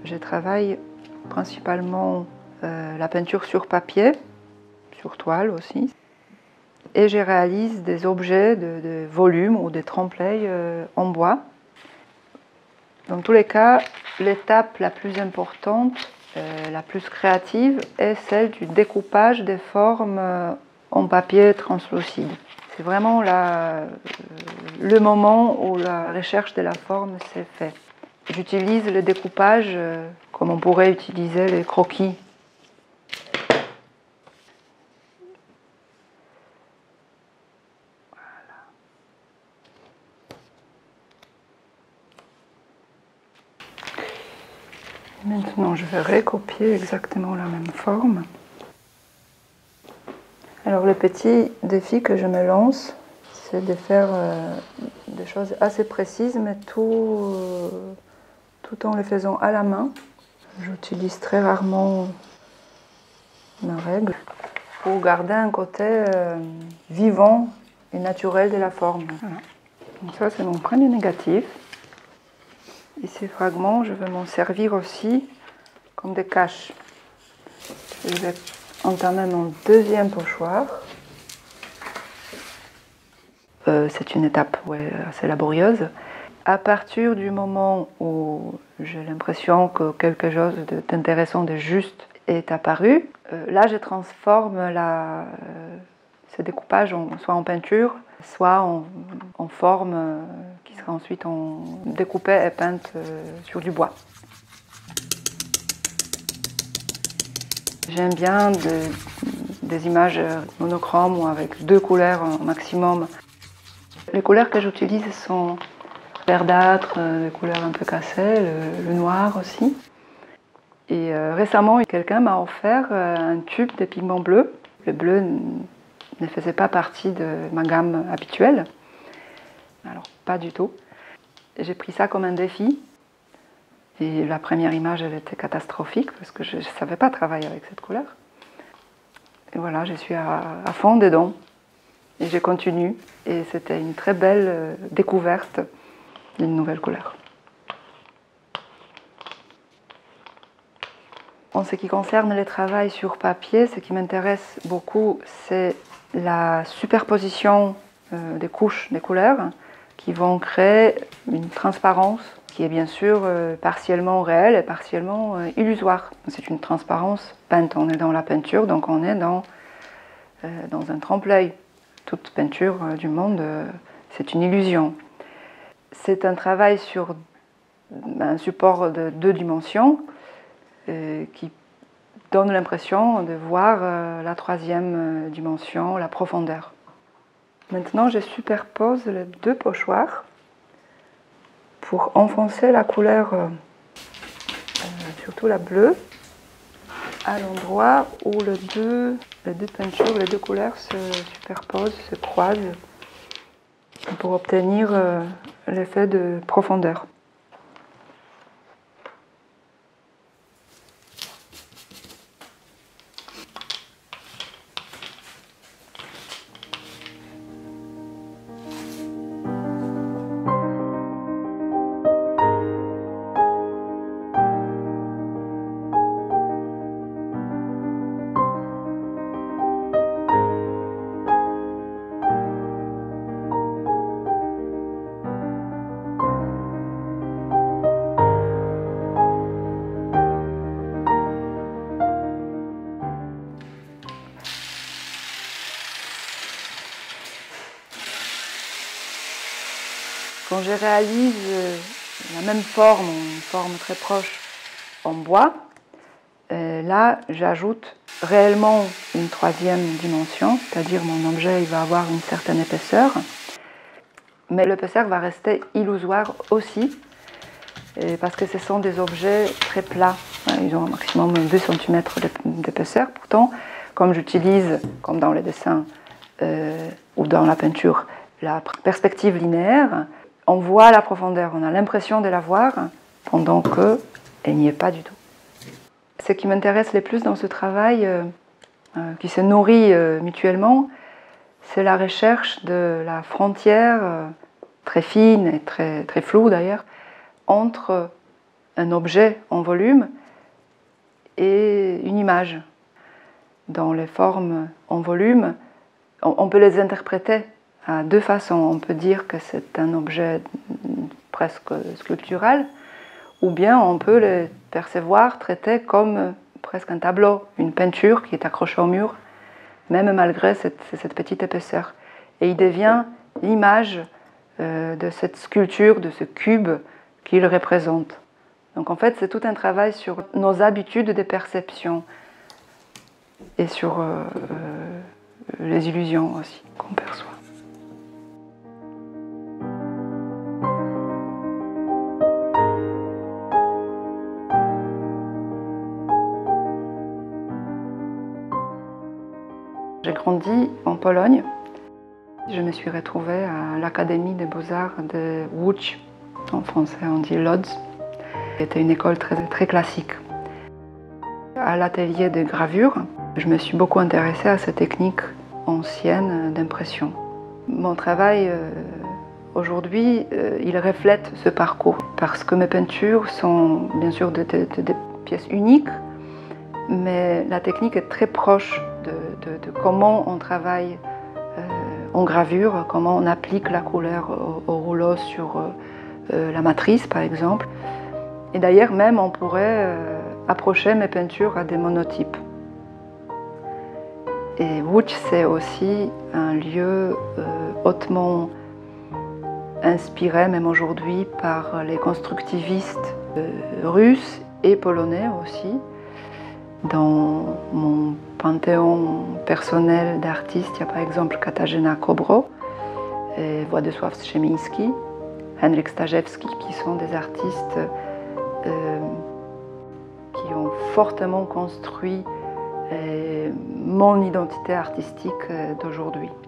Je travaille principalement la peinture sur papier, sur toile aussi. Et je réalise des objets de volume ou des trempe-l'œil en bois. Dans tous les cas, l'étape la plus importante, la plus créative, est celle du découpage des formes en papier translucide. C'est vraiment le moment où la recherche de la forme s'est faite. J'utilise le découpage comme on pourrait utiliser les croquis. Maintenant, je vais recopier exactement la même forme. Alors, le petit défi que je me lance, c'est de faire des choses assez précises, mais tout en les faisant à la main. J'utilise très rarement ma règle pour garder un côté vivant et naturel de la forme. Voilà. Donc ça, c'est mon premier négatif. Et ces fragments, je vais m'en servir aussi comme des caches. Je vais entamer mon deuxième pochoir. C'est une étape assez laborieuse. À partir du moment où j'ai l'impression que quelque chose d'intéressant, de juste est apparu, là je transforme ce découpage soit en peinture, soit en forme qui sera ensuite découpée et peinte sur du bois. J'aime bien des images monochromes ou avec 2 couleurs au maximum. Les couleurs que j'utilise sont verdâtres, des couleurs un peu cassées, le noir aussi. Et récemment, quelqu'un m'a offert un tube de pigments bleus. Le bleu ne faisait pas partie de ma gamme habituelle. Alors, pas du tout. J'ai pris ça comme un défi. Et la première image, elle était catastrophique parce que je ne savais pas travailler avec cette couleur. Et voilà, je suis à fond dedans. Et je continue. Et c'était une très belle découverte d'une nouvelle couleur. En ce qui concerne le travail sur papier, ce qui m'intéresse beaucoup, c'est la superposition des couches des couleurs qui vont créer une transparence qui est bien sûr partiellement réelle et partiellement illusoire. C'est une transparence peinte. On est dans la peinture, donc on est dans un trompe-l'œil. Toute peinture du monde, c'est une illusion. C'est un travail sur un support de 2 dimensions qui donne l'impression de voir la 3e dimension, la profondeur. Maintenant, je superpose les 2 pochoirs pour enfoncer la couleur, surtout la bleue, à l'endroit où les deux peintures, les 2 couleurs se superposent, se croisent, pour obtenir l'effet de profondeur. Quand je réalise la même forme, une forme très proche en bois, là j'ajoute réellement une 3e dimension, c'est-à-dire mon objet il va avoir une certaine épaisseur, mais l'épaisseur va rester illusoire aussi, parce que ce sont des objets très plats, ils ont un maximum 2 cm d'épaisseur. Pourtant, comme j'utilise, comme dans les dessins ou dans la peinture, la perspective linéaire, on voit la profondeur, on a l'impression de la voir, pendant qu'elle n'y est pas du tout. Ce qui m'intéresse le plus dans ce travail, qui se nourrit mutuellement, c'est la recherche de la frontière très fine et très floue d'ailleurs, entre un objet en volume et une image. Dans les formes en volume, on peut les interpréter à deux façons. On peut dire que c'est un objet presque sculptural, ou bien on peut le percevoir, traiter comme presque un tableau, une peinture qui est accrochée au mur, même malgré cette petite épaisseur. Et il devient l'image de cette sculpture, de ce cube qu'il représente. Donc en fait, c'est tout un travail sur nos habitudes de perception et sur les illusions aussi qu'on perçoit. J'ai grandi en Pologne. Je me suis retrouvée à l'Académie des Beaux-Arts de Łódź. En français, on dit Lodz. C'était une école très classique. À l'atelier de gravure, je me suis beaucoup intéressée à ces techniques anciennes d'impression. Mon travail aujourd'hui, il reflète ce parcours parce que mes peintures sont bien sûr des pièces uniques, mais la technique est très proche de comment on travaille en gravure, comment on applique la couleur au rouleau sur la matrice par exemple. Et d'ailleurs même on pourrait approcher mes peintures à des monotypes. Et Łódź c'est aussi un lieu hautement inspiré même aujourd'hui par les constructivistes russes et polonais aussi. Dans mon panthéon personnel d'artistes, il y a par exemple Katarzyna Kobro, et Władysław Strzemiński, Henryk Stażewski, qui sont des artistes qui ont fortement construit mon identité artistique d'aujourd'hui.